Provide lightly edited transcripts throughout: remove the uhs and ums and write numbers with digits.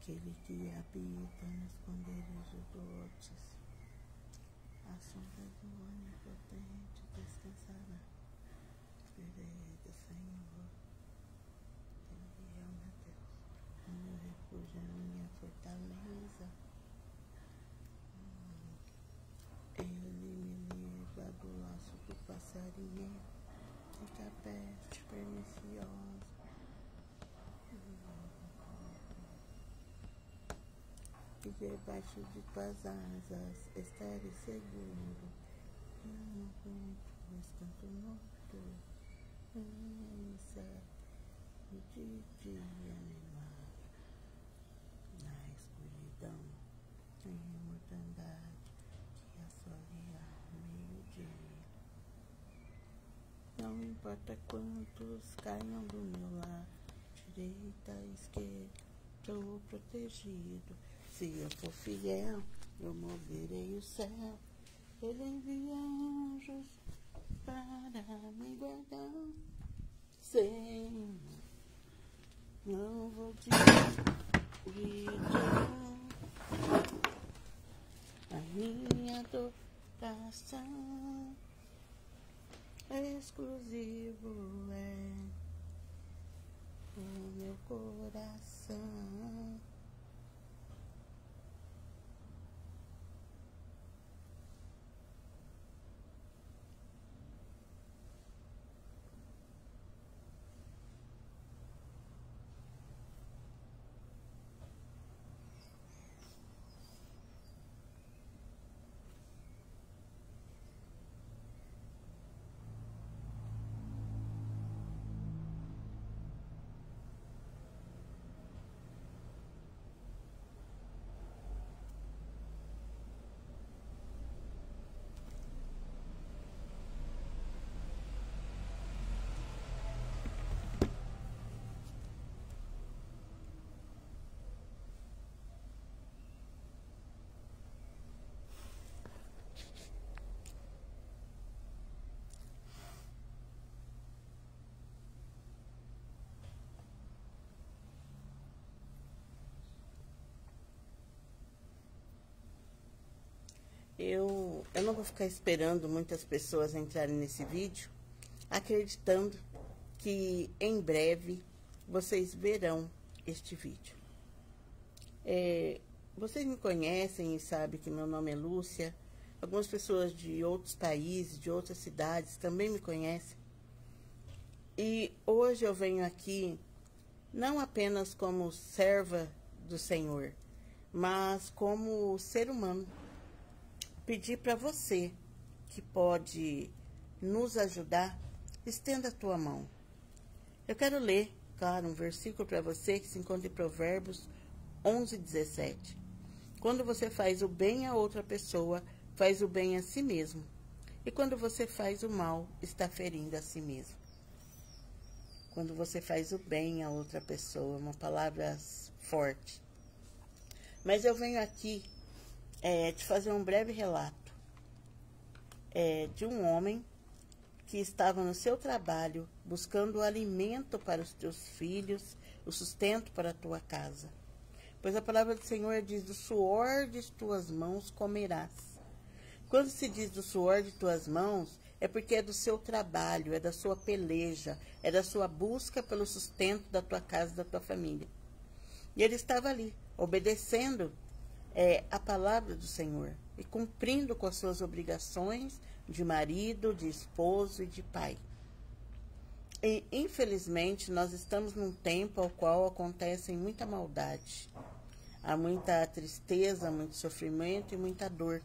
Aquele que habita no esconderijo do Altíssimo, a sombra do Onipotente descansará. Esperei do Senhor, Ele é o meu Deus, o meu refúgio, a minha fortaleza. Ele me livra do laço do passarinho e da peste perniciosa. E debaixo de tuas asas estarei seguro. Eu não encontro escanto morto. E de dia animado. Na escuridão, em mortandade, que assolia meio-dia. Não importa quantos caiam do meu lado, direita, esquerda, estou protegido. Se eu for fiel, eu moverei o céu. Ele envia anjos para me guardar. Senhor, não vou te retirar a minha adoração. Exclusivo é o meu coração. Eu não vou ficar esperando muitas pessoas entrarem nesse vídeo, acreditando que em breve vocês verão este vídeo. Vocês me conhecem e sabem que meu nome é Lúcia. Algumas pessoas de outros países, de outras cidades também me conhecem. E hoje eu venho aqui não apenas como serva do Senhor, mas como ser humano. Pedir para você que pode nos ajudar, estenda a tua mão. Eu quero ler, claro, um versículo para você que se encontra em Provérbios 11:17. Quando você faz o bem a outra pessoa, faz o bem a si mesmo. E quando você faz o mal, está ferindo a si mesmo. Quando você faz o bem a outra pessoa, uma palavra forte. Mas eu venho aqui te fazer um breve relato de um homem que estava no seu trabalho buscando o alimento para os teus filhos, o sustento para a tua casa. Pois a palavra do Senhor diz, do suor de tuas mãos comerás. Quando se diz do suor de tuas mãos, é porque é do seu trabalho, é da sua peleja, é da sua busca pelo sustento da tua casa, da tua família. E ele estava ali, obedecendo a palavra do Senhor e cumprindo com as suas obrigações de marido, de esposo e de pai. E, infelizmente, nós estamos num tempo ao qual acontece muita maldade. Há muita tristeza, muito sofrimento e muita dor.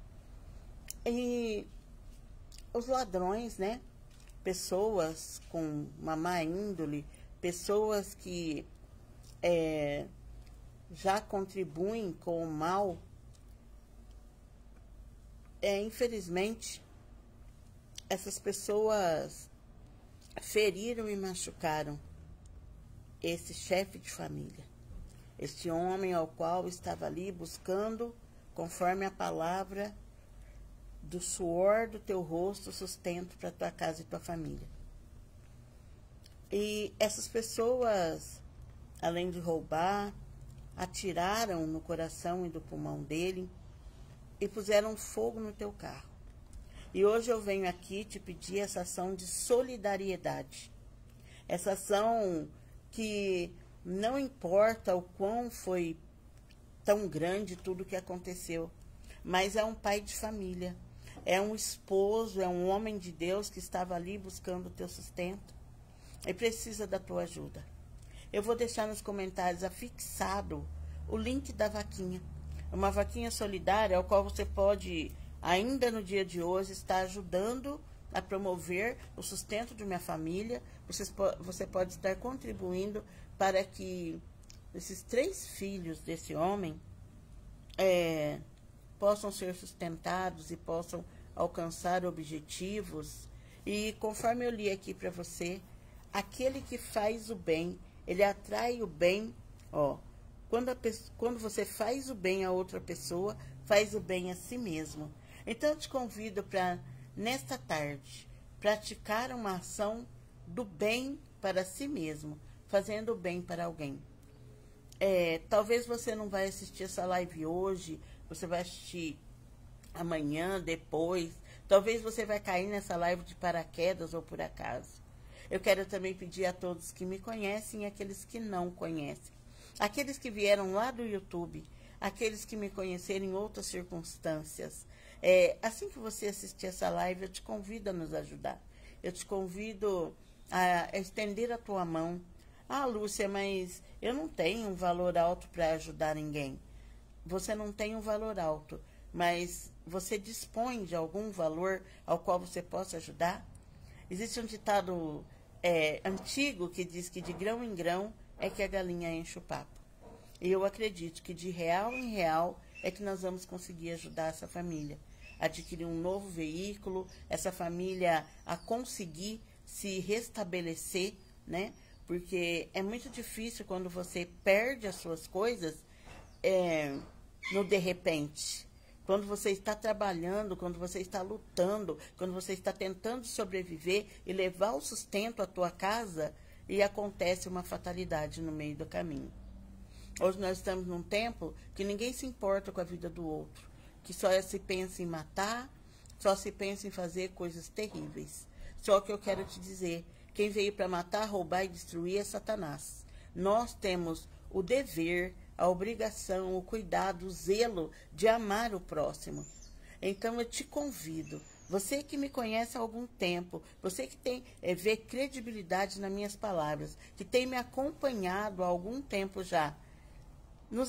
E os ladrões, né? Pessoas com uma má índole, pessoas que já contribuem com o mal, infelizmente, essas pessoas feriram e machucaram esse chefe de família, este homem ao qual estava ali buscando, conforme a palavra, do suor do teu rosto, sustento para tua casa e tua família. E essas pessoas, além de roubar, atiraram no coração e do pulmão dele e puseram fogo no teu carro. E hoje eu venho aqui te pedir essa ação de solidariedade. Essa ação que não importa o quão foi tão grande tudo que aconteceu, mas é um pai de família, é um esposo, é um homem de Deus que estava ali buscando o teu sustento e precisa da tua ajuda. Eu vou deixar nos comentários afixado o link da vaquinha. Uma vaquinha solidária ao qual você pode, ainda no dia de hoje, estar ajudando a promover o sustento de minha família. Você pode estar contribuindo para que esses 3 filhos desse homem possam ser sustentados e possam alcançar objetivos. E conforme eu li aqui para você, aquele que faz o bem, ele atrai o bem, ó. Quando você faz o bem a outra pessoa, faz o bem a si mesmo. Então, eu te convido para, nesta tarde, praticar uma ação do bem para si mesmo, fazendo o bem para alguém. Talvez você não vai assistir essa live hoje, você vai assistir amanhã, depois. Talvez você vai cair nessa live de paraquedas ou por acaso. Eu quero também pedir a todos que me conhecem e aqueles que não conhecem. Aqueles que vieram lá do YouTube, aqueles que me conheceram em outras circunstâncias. Assim que você assistir essa live, eu te convido a nos ajudar. Eu te convido a estender a tua mão. Ah, Lúcia, mas eu não tenho um valor alto para ajudar ninguém. Você não tem um valor alto, mas você dispõe de algum valor ao qual você possa ajudar? Existe um ditado antigo que diz que de grão em grão é que a galinha enche o papo. E eu acredito que de real em real é que nós vamos conseguir ajudar essa família. Adquirir um novo veículo, essa família a conseguir se restabelecer, né? Porque é muito difícil quando você perde as suas coisas no de repente. Quando você está trabalhando, quando você está lutando, quando você está tentando sobreviver e levar o sustento à tua casa, e acontece uma fatalidade no meio do caminho. Hoje nós estamos num tempo que ninguém se importa com a vida do outro, que só se pensa em matar, só se pensa em fazer coisas terríveis. Só que eu quero te dizer, quem veio para matar, roubar e destruir é Satanás. Nós temos o dever, a obrigação, o cuidado, o zelo de amar o próximo. Então eu te convido, você que me conhece há algum tempo, você que vê credibilidade nas minhas palavras, que tem me acompanhado há algum tempo já, nos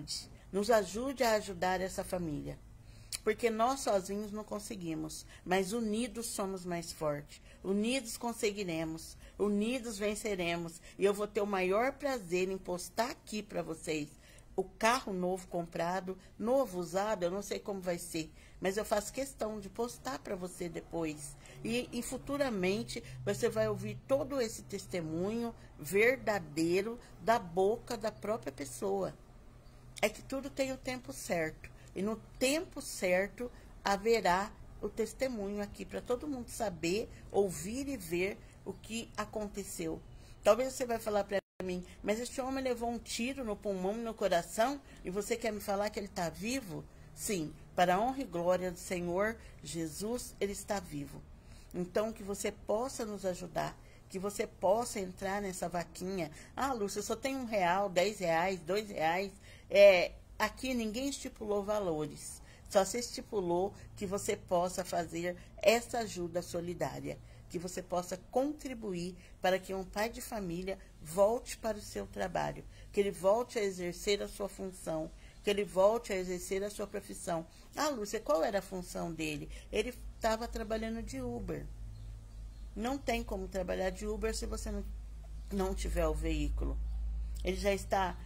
ajude a ajudar essa família. Porque nós sozinhos não conseguimos, mas unidos somos mais fortes. Unidos conseguiremos, unidos venceremos. E eu vou ter o maior prazer em postar aqui para vocês o carro novo comprado, novo usado, eu não sei como vai ser, mas eu faço questão de postar para você depois. E futuramente você vai ouvir todo esse testemunho verdadeiro da boca da própria pessoa. É que tudo tem o tempo certo. E no tempo certo haverá o testemunho aqui para todo mundo saber, ouvir e ver o que aconteceu. Talvez você vai falar para mim, mas este homem levou um tiro no pulmão e no coração e você quer me falar que ele está vivo? Sim, para a honra e glória do Senhor Jesus, ele está vivo. Então, que você possa nos ajudar, que você possa entrar nessa vaquinha. Ah, Lúcia, eu só tenho R$1, R$10, R$2. Aqui ninguém estipulou valores. Só se estipulou que você possa fazer essa ajuda solidária, que você possa contribuir para que um pai de família volte para o seu trabalho, que ele volte a exercer a sua função, que ele volte a exercer a sua profissão. Ah, Lúcia, qual era a função dele? Ele estava trabalhando de Uber. Não tem como trabalhar de Uber se você não tiver o veículo. Ele já está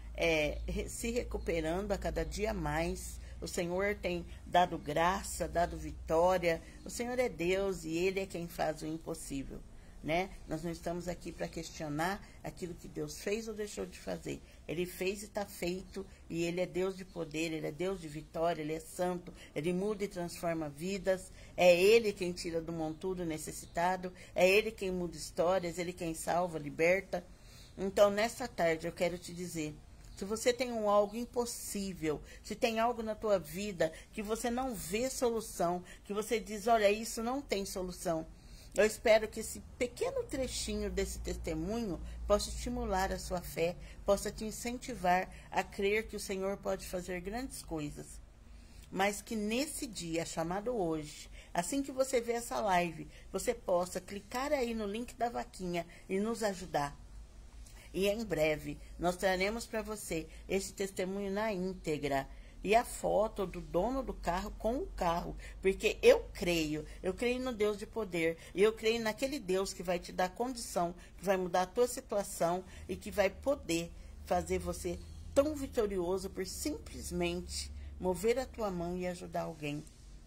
se recuperando a cada dia mais. O Senhor tem dado graça, dado vitória. O Senhor é Deus e Ele é quem faz o impossível, né? Nós não estamos aqui para questionar aquilo que Deus fez ou deixou de fazer. Ele fez e está feito, e Ele é Deus de poder, Ele é Deus de vitória, Ele é santo, Ele muda e transforma vidas. É Ele quem tira do monturo necessitado, é Ele quem muda histórias, Ele quem salva, liberta. Então, nessa tarde, eu quero te dizer, Se você tem algo impossível, se tem algo na tua vida que você não vê solução, que você diz, olha, isso não tem solução. Eu espero que esse pequeno trechinho desse testemunho possa estimular a sua fé, possa te incentivar a crer que o Senhor pode fazer grandes coisas. Mas que nesse dia, chamado hoje, assim que você vê essa live, você possa clicar aí no link da vaquinha e nos ajudar. E em breve nós traremos para você esse testemunho na íntegra e a foto do dono do carro com o carro, porque eu creio no Deus de poder, e eu creio naquele Deus que vai te dar condição, que vai mudar a tua situação e que vai poder fazer você tão vitorioso por simplesmente mover a tua mão e ajudar alguém.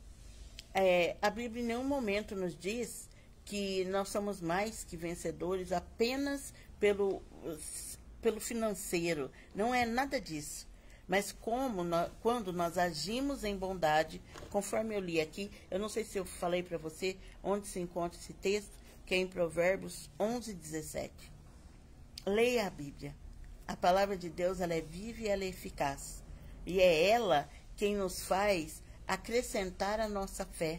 A Bíblia em nenhum momento nos diz que nós somos mais que vencedores apenas pelo financeiro. Não é nada disso. Mas quando nós agimos em bondade, conforme eu li aqui, eu não sei se eu falei para você onde se encontra esse texto, que é em Provérbios 11:17. Leia a Bíblia. A palavra de Deus, ela é viva e ela é eficaz. E é ela quem nos faz acrescentar a nossa fé.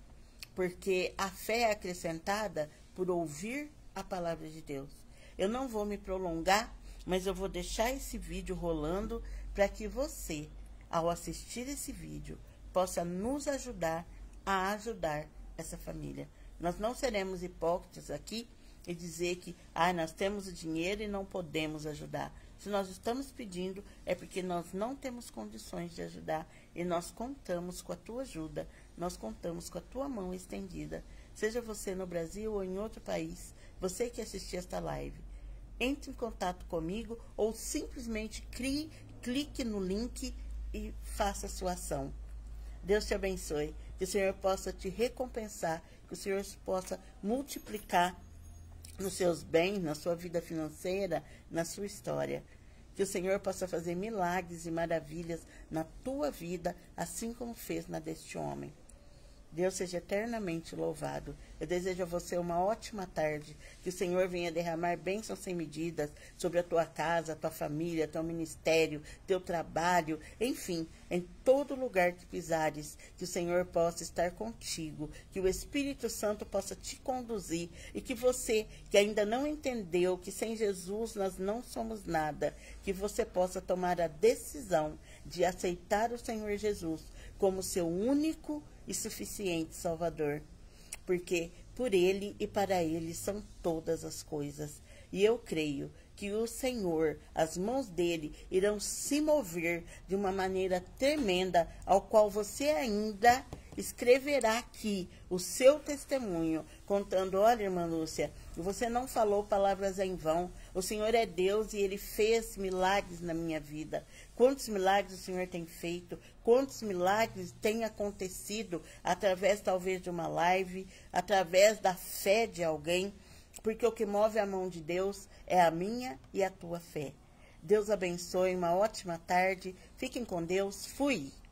Porque a fé é acrescentada por ouvir a palavra de Deus. Eu não vou me prolongar, mas eu vou deixar esse vídeo rolando para que você, ao assistir esse vídeo, possa nos ajudar a ajudar essa família. Nós não seremos hipócritas aqui e dizer que nós temos o dinheiro e não podemos ajudar. Se nós estamos pedindo, é porque nós não temos condições de ajudar e nós contamos com a tua ajuda, nós contamos com a tua mão estendida. Seja você no Brasil ou em outro país, você que assistiu esta live, entre em contato comigo ou simplesmente clique no link e faça a sua ação. Deus te abençoe, que o Senhor possa te recompensar, que o Senhor possa multiplicar nos seus bens, na sua vida financeira, na sua história. Que o Senhor possa fazer milagres e maravilhas na tua vida, assim como fez na deste homem. Deus seja eternamente louvado. Eu desejo a você uma ótima tarde. Que o Senhor venha derramar bênçãos sem medidas sobre a tua casa, a tua família, teu ministério, teu trabalho, enfim, em todo lugar que pisares, que o Senhor possa estar contigo, que o Espírito Santo possa te conduzir e que você, que ainda não entendeu que sem Jesus nós não somos nada, que você possa tomar a decisão de aceitar o Senhor Jesus como seu único e suficiente Salvador, porque por Ele e para Ele são todas as coisas. E eu creio que o Senhor, as mãos dele, irão se mover de uma maneira tremenda, ao qual você ainda escreverá aqui o seu testemunho, contando, olha, irmã Lúcia, você não falou palavras em vão, o Senhor é Deus e Ele fez milagres na minha vida. Quantos milagres o Senhor tem feito, quantos milagres tem acontecido através talvez de uma live, através da fé de alguém, porque o que move a mão de Deus é a minha e a tua fé. Deus abençoe, uma ótima tarde, fiquem com Deus, fui!